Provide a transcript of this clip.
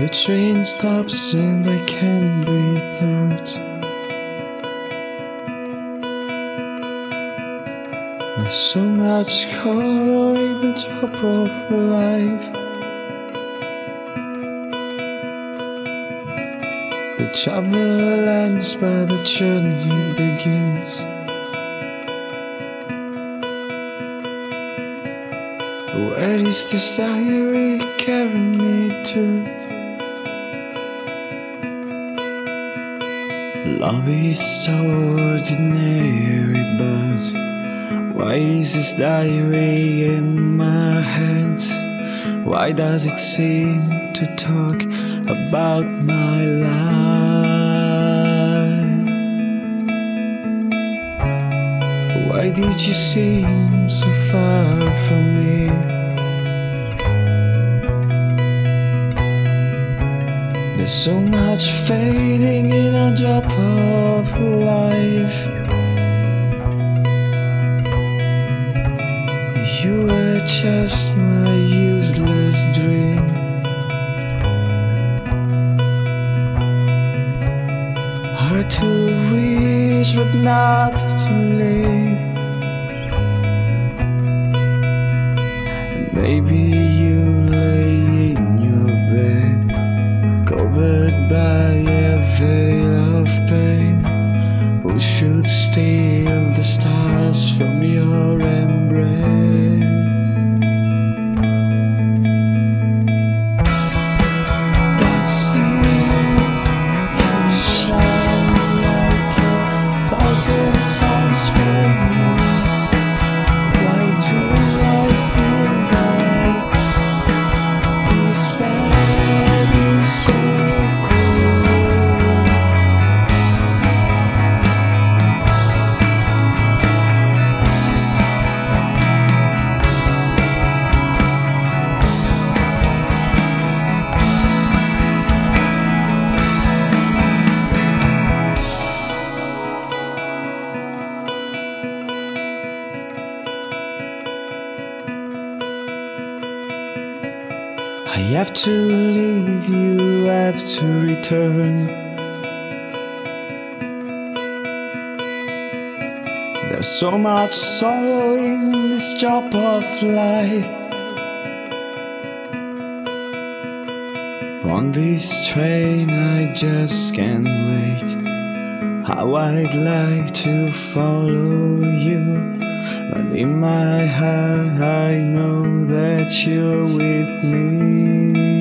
The train stops and I can't breathe out. There's so much color in the drop of life. The travel ends but the journey begins. Where is this diary carrying me to? Love is so ordinary, but why is this diary in my hands? Why does it seem to talk about my life? Why did you seem so far from me? There's so much fading in a drop of life. You were just my useless dream. Hard to reach but not to leave. Maybe you lay in your bed, covered by a veil of pain. Who should steal the stars from your embrace? But still you shine like a thousand suns for me. Why do I feel like this bed is so I have to leave you, I have to return. There's so much sorrow in this job of life. On this train I just can't wait. How I'd like to follow you, but in my heart I know that you're with me.